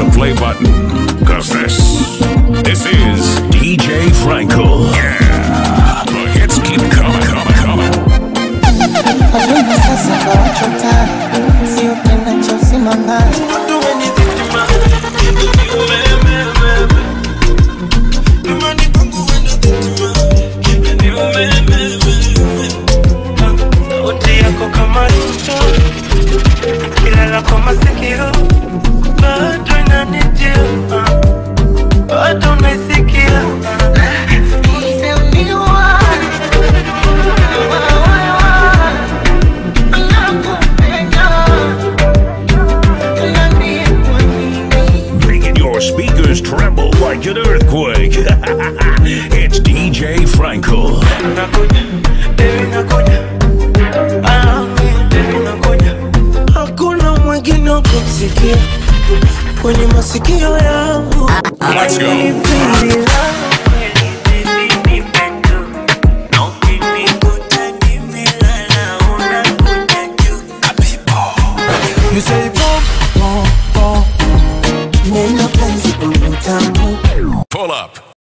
play button, cause this is DJ FRANCOL. Yeah, the hits keep coming. An earthquake. It's DJ FRANCOL. Hakuna mwingine kusikia kwenye masikio yangu. Let's go.